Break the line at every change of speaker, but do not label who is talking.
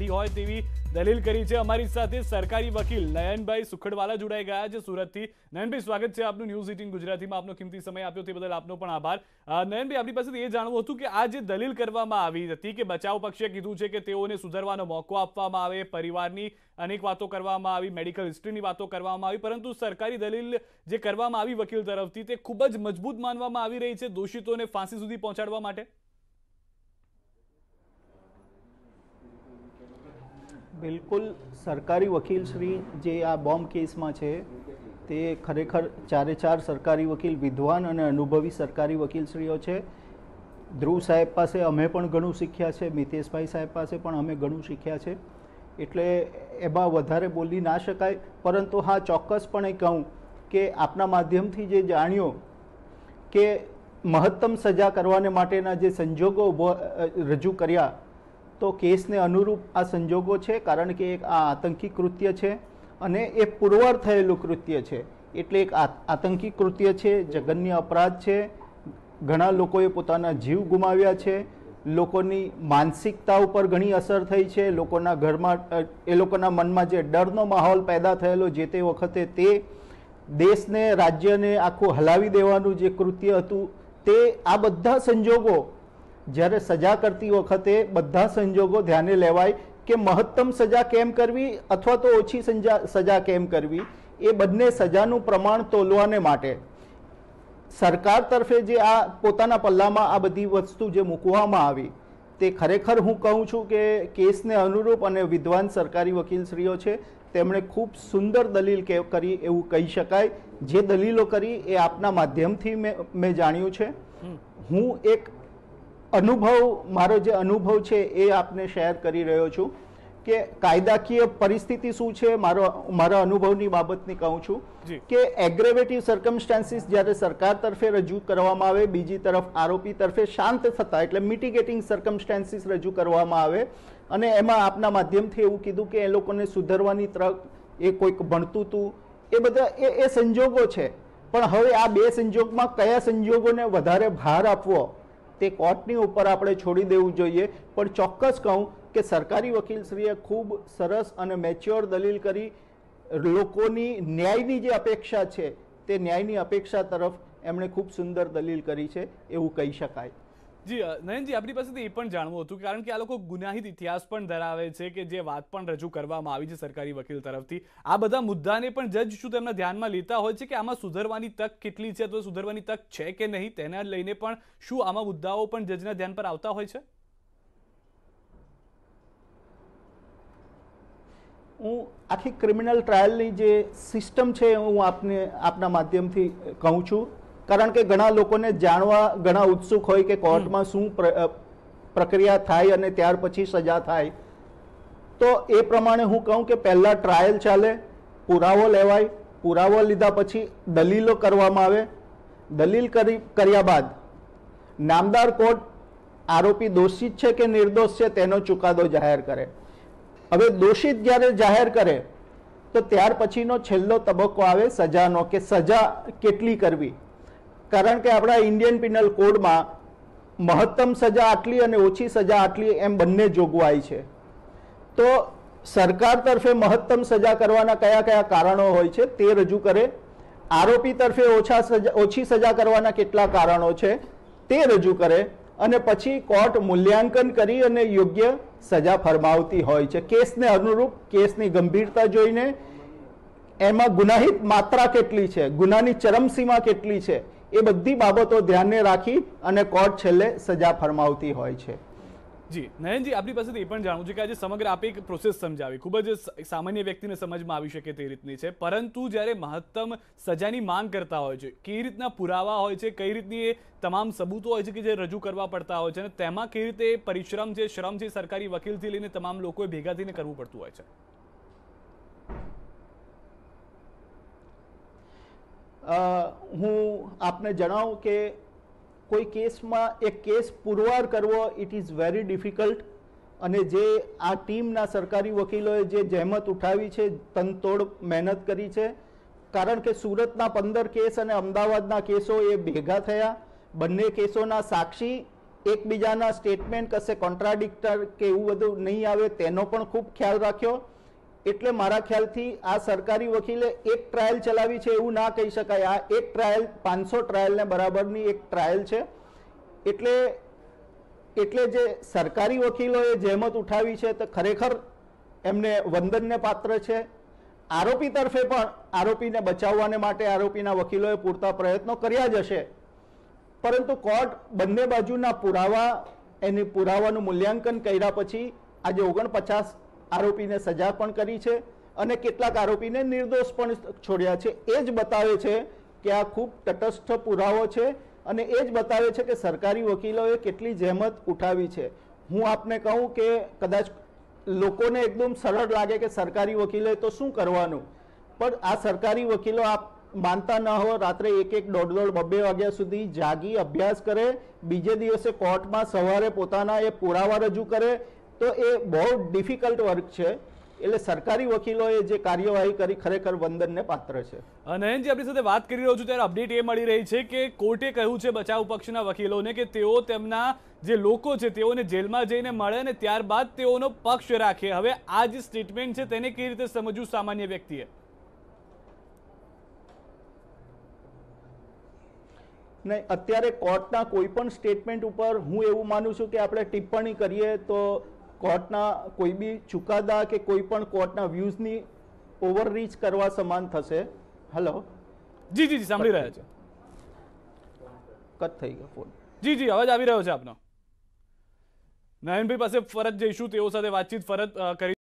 હોય તેવી દલીલ કરી છે। અમારી સાથે સરકારી વકીલ નયનભાઈ સુખડવાલા જોડાઈ ગયા છે સુરતથી। નયનભાઈ, સ્વાગત છે આપનું ન્યૂઝ 18 ગુજરાતીમાં। આપનો કિંમતી સમય આપ્યો તે બદલ આપનો પણ આભાર। નયનભાઈ, આપણી પાસેથી એ જાણવું હતું કે આ જે દલીલ કરવામાં આવી હતી કે બચાવ પક્ષે કીધું છે કે તેઓને સુધારવાનો મોકો આપવામાં આવે, પરિવારની અનેક વાતો કરવામાં આવી, મેડિકલ હિસ્ટ્રીની વાતો કરવામાં આવી, પરંતુ સરકારી દલીલ જે કરવામાં આવી વકીલ તરફથી તે ખૂબ જ મજબૂત માનવામાં આવી રહી છે દોષિતોને ફાંસી સુધી પહોંચાડવા માટે।
બિલકુલ, સરકારી વકીલશ્રી જે આ બોમ્બ કેસમાં છે તે ખરેખર ચારે ચાર સરકારી વકીલ વિદ્વાન અને અનુભવી સરકારી વકીલશ્રીઓ છે। ધ્રુવ સાહેબ પાસે અમે પણ ઘણું શીખ્યા છે, મિતેશભાઈ સાહેબ પાસે પણ અમે ઘણું શીખ્યા છે, એટલે એમાં વધારે બોલી ના શકાય। પરંતુ હા, ચોક્કસપણે કહું કે આપના માધ્યમથી જે જાણ્યો કે મહત્તમ સજા કરવાને માટેના જે સંજોગો રજૂ કર્યા, તો કેસને અનુરૂપ આ સંજોગો છે, કારણ કે એક આ આતંકી કૃત્ય છે અને એ પુરવાર થયેલું કૃત્ય છે, એટલે એક આતંકી કૃત્ય છે, જઘન્ય અપરાધ છે। ઘણા લોકોએ પોતાના જીવ ગુમાવ્યા છે, લોકોની માનસિકતા ઉપર ઘણી અસર થઈ છે, લોકોના ઘરમાં એ લોકોના મનમાં જે ડરનો માહોલ પેદા થયેલો જે તે વખતે, તે દેશને રાજ્યને આખું હલાવી દેવાનું જે કૃત્ય હતું, તે આ બધા સંજોગો જ્યારે સજા કરતી વખતે બધા સંજોગો ધ્યાને લેવાય કે મહત્તમ સજા કેમ કરવી અથવા તો ઓછી સજા કેમ કરવી, એ બંને સજાનું પ્રમાણ તોલવાને માટે સરકાર તરફે જે આ પોતાના પલ્લામાં આ બધી વસ્તુ જે મૂકવામાં આવી, તે ખરેખર હું કહું છું કે કેસને અનુરૂપ અને વિદ્વાન સરકારી વકીલશ્રીઓ છે, તેમણે ખૂબ સુંદર દલીલ કરી એવું કહી શકાય। જે દલીલો કરી એ આપના માધ્યમથી મેં જાણ્યું છે। હું એક મારો જે અનુભવ છે એ આપને શેર કરી રહ્યો છું કે કાયદાકીય પરિસ્થિતિ શું છે। મારા અનુભવની બાબતની કહું છું કે એગ્રેવેટિવ સર્કમસ્ટાન્સીસ જ્યારે સરકાર તરફે રજૂ કરવામાં આવે, બીજી તરફ આરોપી તરફે શાંત થતા એટલે મિટિગેટિંગ સર્કમસ્ટાન્સીસ રજૂ કરવામાં આવે, અને એમાં આપના માધ્યમથી એવું કીધું કે એ લોકોને સુધરવાની તરફ એ કોઈક ભણતું હતું, એ બધા એ સંજોગો છે। પણ હવે આ બે સંજોગમાં કયા સંજોગોને વધારે ભાર આપવો તે કોર્ટની ઉપર આપણે છોડી દેવું જોઈએ। પણ ચોક્કસ કહું કે સરકારી વકીલશ્રીએ ખૂબ સરસ અને મેચ્યોર દલીલ કરી, લોકોની ન્યાયની જે અપેક્ષા છે તે ન્યાયની અપેક્ષા તરફ એમણે ખૂબ સુંદર દલીલ કરી છે એવું કહી શકાય।
જી નયનજી, આપણી પાસેથી એ પણ જાણવું હતું કારણ કે આ લોકો ગુનાહિત ઇતિહાસ પણ ધરાવે છે કે જે વાત પણ રજૂ કરવામાં આવી છે સરકારી વકીલ તરફથી, આ બધા મુદ્દાને પણ જજ શું તેમના ધ્યાનમાં લેતા હોય છે કે આમાં સુધરવાની તક કેટલી છે અથવા સુધરવાની તક છે કે નહીં, તેને લઈને પણ શું આમાં મુદ્દાઓ પણ જજના ધ્યાન પર આવતા હોય છે?
હું આખી ક્રિમિનલ ટ્રાયલની જે સિસ્ટમ છે હું આપના માધ્યમથી કહું છું, કારણ કે ઘણા લોકોને જાણવા ઘણા ઉત્સુક હોય કે કોર્ટમાં શું પ્રક્રિયા થાય અને ત્યાર પછી સજા થાય। તો એ પ્રમાણે હું કહું કે પહેલા ટ્રાયલ ચાલે, પુરાવો લેવાય, પુરાવો લીધા પછી દલીલો કરવામાં આવે, દલીલ કર્યા બાદ નામદાર કોર્ટ આરોપી દોષિત છે કે નિર્દોષ છે તેનો ચુકાદો જાહેર કરે। હવે દોષિત જ્યારે જાહેર કરે તો ત્યાર પછીનો છેલ્લો તબક્કો આવે સજાનો, કે સજા કેટલી કરવી, કારણ કે આપણા ઇન્ડિયન પિનલ કોડમાં મહત્તમ સજા આટલી અને ઓછી સજા આટલી એમ બંને જોગવાઈ છે। તો સરકાર તરફે મહત્તમ સજા કરવાના કયા કયા કારણો હોય છે તે રજૂ કરે, આરોપી તરફે ઓછી સજા કરવાના કેટલા કારણો છે તે રજૂ કરે, અને પછી કોર્ટ મૂલ્યાંકન કરી અને યોગ્ય સજા ફરમાવતી હોય છે કેસને અનુરૂપ, કેસની ગંભીરતા જોઈને, એમાં ગુનાહિત માત્રા કેટલી છે, ગુનાની ચરમસીમા કેટલી છે, એ બધી બાબતો ધ્યાને રાખી અને કોર્ટ છેલ્લે સજા ફરમાવતી હોય છે।
જી નયનજી, આપણી પાસેથી એ પણ જાણવું છે કે આજે સમગ્ર આપે એક પ્રોસેસ સમજાવી, ખૂબ જ સામાન્ય વ્યક્તિને સમજમાં આવી શકે તે રીતની છે, પરંતુ જ્યારે મહત્તમ સજાની માંગ કરતા હોય છે, કઈ રીતના પુરાવા હોય છે, કઈ રીતની એ તમામ સબૂતો હોય છે કે જે રજૂ કરવા પડતા હોય છે, અને તેમાં કઈ રીતે પરિશ્રમ છે, શ્રમ છે, સરકારી વકીલથી લઈને તમામ લોકોએ ભેગા થઈને કરવું પડતું હોય છે?
હું આપને જણાવું કે કોઈ કેસમાં એક કેસ પુરવાર કરવો ઇટ ઇઝ વેરી ડિફિકલ્ટ, અને જે આ ટીમના સરકારી વકીલોએ જે જહેમત ઉઠાવી છે, તનતોડ મહેનત કરી છે, કારણ કે સુરતના 15 કેસ અને અમદાવાદના કેસો એ ભેગા થયા, બંને કેસોના સાક્ષી એકબીજાના સ્ટેટમેન્ટ કશે કોન્ટ્રાડિક્ટર કે એવું બધું નહીં આવે તેનો પણ ખૂબ ખ્યાલ રાખ્યો. એટલે મારા ખ્યાલથી આ સરકારી વકીલે એક ટ્રાયલ ચલાવી છે એવું ના કહી શકાય. આ એક ટ્રાયલ 500 ટ્રાયલને બરાબરની એક ટ્રાયલ છે. એટલે જે સરકારી વકીલોએ જહેમત ઉઠાવી છે તો ખરેખર એમને વંદનને પાત્ર છે. આરોપી તરફે પણ આરોપીને બચાવવાને માટે આરોપીના વકીલોએ પૂરતા પ્રયત્નો કર્યા જ હશે, પરંતુ કોર્ટ બંને બાજુના એની પુરાવાનું મૂલ્યાંકન કર્યા પછી આજે 49 આરોપીને સજા પણ કરી છે અને કેટલાક આરોપીને નિર્દોષ પણ છોડ્યા છે. એ જ બતાવે છે કે આ ખૂબ તટસ્થ પુરાવો છે અને એ જ બતાવે છે કે સરકારી વકીલોએ કેટલી જહેમત ઉઠાવી છે. હું આપને કહું કે કદાચ લોકોને એકદમ સરળ લાગે કે સરકારી વકીલે તો શું કરવાનું, પણ આ સરકારી વકીલો આપ માનતા ન હો, રાત્રે 1-1, 1:30, 2-2 વાગ્યા સુધી જાગી અભ્યાસ કરે, બીજે દિવસે કોર્ટમાં સવારે પોતાના એ પુરાવા રજૂ કરે, તો એ બહુ ડિફિકલ્ટ વર્ક છે. એટલે સરકારી વકીલોએ જે કાર્યવાહી કરી ખરેખર વંદનને પાત્ર છે.
નયનજી, આપણી સાથે વાત કરી રહ્યો છું ત્યારે અપડેટ એ મળી રહી છે કે કોર્ટે કહ્યું છે બચાવ પક્ષના વકીલોને કે તેઓ તેમના જે લોકો છે તેઓને જેલમાં જઈને મળે અને ત્યારબાદ તેઓનો પક્ષ રાખે. હવે આ જે સ્ટેટમેન્ટ છે તેને કેવી રીતે સમજવું સામાન્ય વ્યક્તિએ?
નહીં, અત્યારે કોર્ટના કોઈ પણ સ્ટેટમેન્ટ ઉપર હું એવું માનું છું કે આપણે ટિપ્પણી કરીએ તો કોર્ટના કોઈ બી ચુકાદા કે કોઈ પણ કોર્ટના વ્યૂઝની ઓવરરીચ કરવા સમાન થશે. હેલો,
જી, સાંભળી રહ્યા છે.
કટ થઈ ગયો ફોન.
જી, અવાજ આવી રહ્યો છે આપનો. નયનભાઈ પાસે ફરજ જઈશું, તેઓ સાથે વાતચીત કરી